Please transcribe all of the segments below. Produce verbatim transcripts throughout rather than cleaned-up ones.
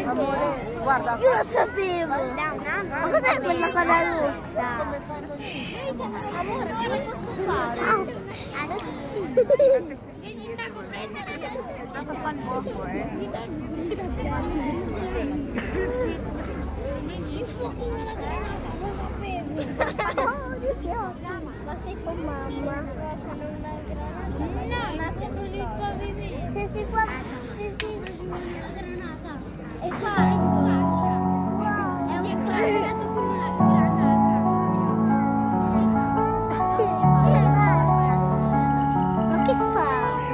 Amore, guarda. Io lo sapevo. Ma cos'è quella cosa rossa? Amore, ce la posso fare? Che sta coprendo la testa? Sta fa il fuoco, eh. Il fuoco nella granata, non sapevo. Ma sei con mamma? No, ma sono il pavimento. Se si qua, se si la granata. E qua è squascia. È un craccato con una granata. Ma che fa?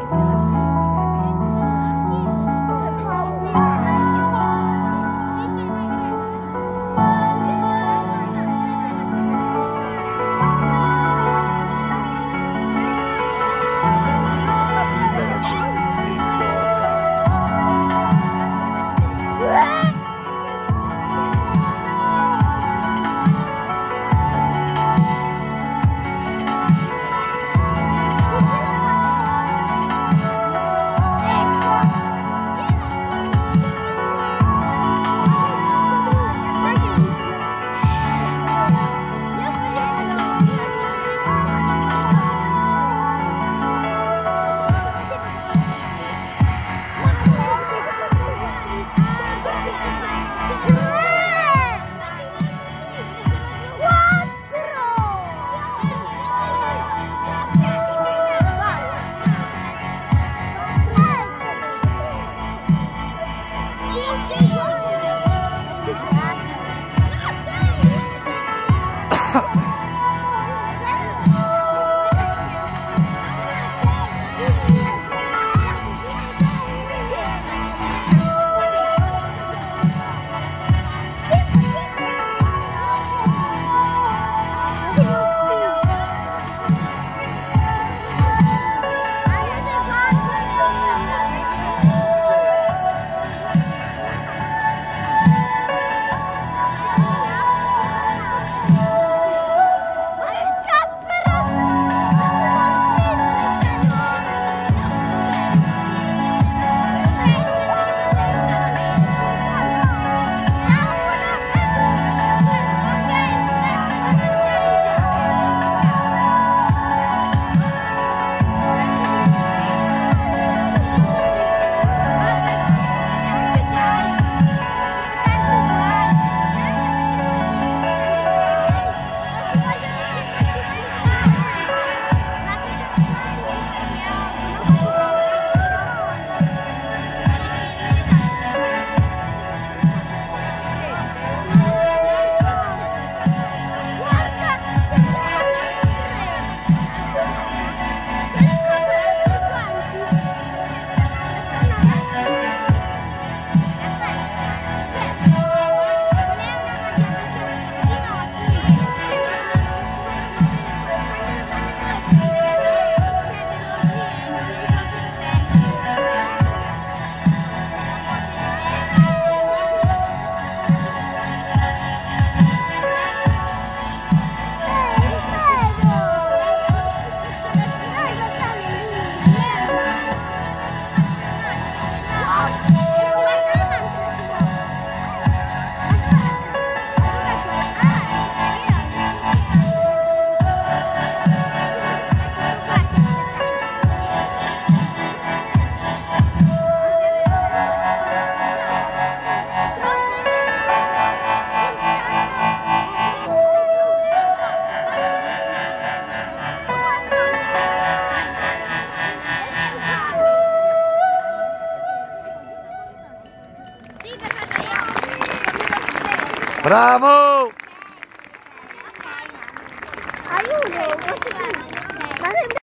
Bravo! Aiuto!